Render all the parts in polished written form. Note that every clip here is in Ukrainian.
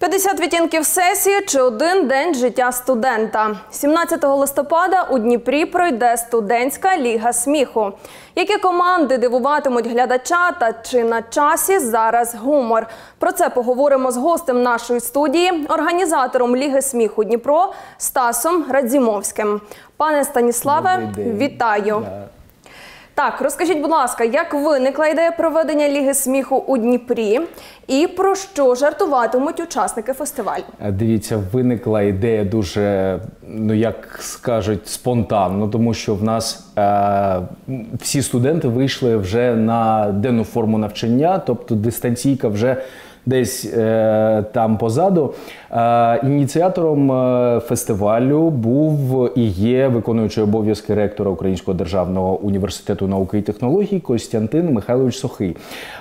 50 відтінків сесії чи один день життя студента. 17 листопада у Дніпрі пройде студентська ліга сміху. Які команди дивуватимуть глядача та чи на часі зараз гумор? Про це поговоримо з гостем нашої студії, організатором Ліги сміху Дніпро Стасом Радзімовським. Пане Станіславе, вітаю! Так, розкажіть, будь ласка, як виникла ідея проведення Ліги сміху у Дніпрі і про що жартуватимуть учасники фестивалю? Дивіться, виникла ідея дуже, як скажуть, спонтанно, тому що в нас всі студенти вийшли вже на денну форму навчання, тобто дистанційка вже десь там позаду. Ініціатором фестивалю був і є виконуючий обов'язки ректора Українського державного університету науки і технологій Костянтин Михайлович Сухий.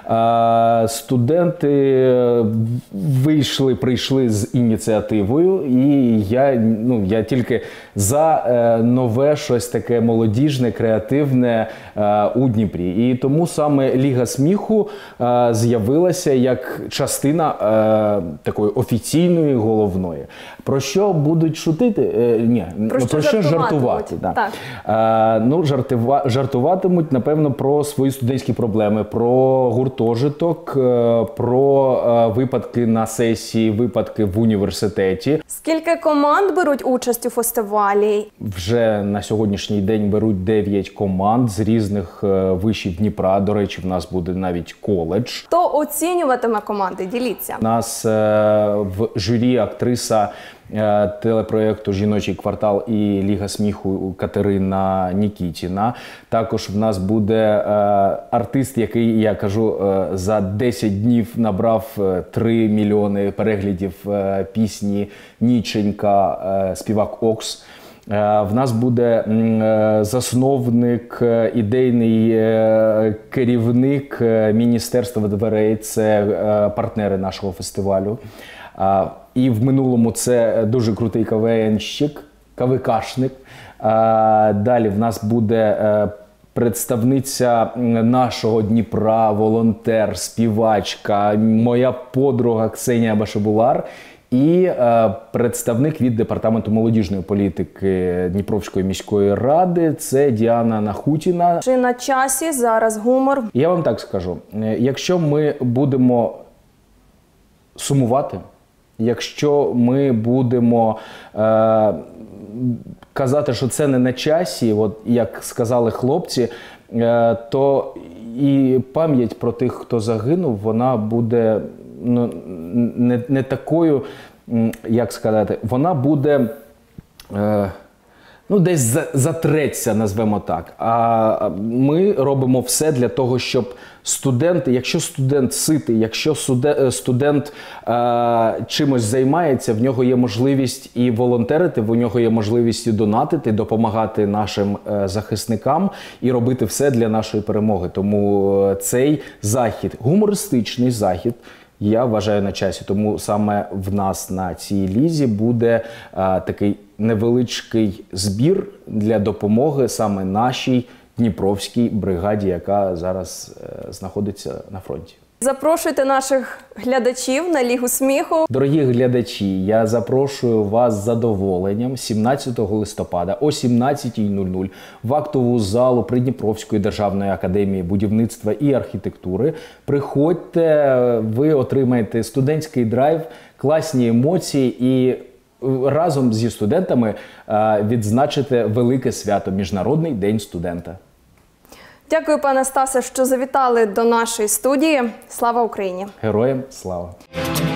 Студенти прийшли з ініціативою, і я тільки за нове щось таке молодіжне, креативне у Дніпрі. І тому саме Ліга сміху з'явилася як частина такої офіційної, головної. Про що будуть шутити? Про що жартувати. Так. Жартуватимуть, напевно, про свої студентські проблеми, про гуртожиток, про випадки на сесії, випадки в університеті. Скільки команд беруть участь у фестивалі? Вже на сьогоднішній день беруть 9 команд з різних вишів Дніпра. До речі, в нас буде навіть коледж. Хто оцінюватиме команди? Діліться. У нас в журі актриса телепроєкту «Жіночий квартал» і Ліга сміху Катерина Нікітіна. Також в нас буде артист, який, я кажу, за 10 днів набрав 3 мільйони переглядів пісні «Ніченька», співак Окс. В нас буде засновник, ідейний керівник Міністерства дверей, це партнери нашого фестивалю. І в минулому це дуже крутий КВНщик, КВКшник. Далі в нас буде представниця нашого Дніпра, волонтер, співачка, моя подруга Ксенія Башибулар. І представник від Департаменту молодіжної політики Дніпровської міської ради – це Діана Нахутіна. Чи на часі зараз гумор? Я вам так скажу, якщо ми будемо сумувати, якщо ми будемо казати, що це не на часі, от як сказали хлопці, то і пам'ять про тих, хто загинув, вона буде не такою, як сказати, вона буде десь затреться, назвемо так. А ми робимо все для того, щоб якщо студент ситий, якщо студент чимось займається, в нього є можливість і волонтерити, в нього є можливість і донатити, допомагати нашим захисникам і робити все для нашої перемоги. Тому цей захід, гумористичний захід, я вважаю на часі, тому саме в нас на цій лізі буде такий невеличкий збір для допомоги саме нашій Дніпровській бригаді, яка зараз знаходиться на фронті. Запрошуйте наших глядачів на Лігу сміху. Дорогі глядачі, я запрошую вас з задоволенням 17 листопада о 17:00 в актову залу Придніпровської державної академії будівництва і архітектури. Приходьте, ви отримаєте студентський драйв, класні емоції і разом зі студентами відзначите велике свято – Міжнародний день студента. Дякую, пане Стасе, що завітали до нашої студії. Слава Україні! Героям слава!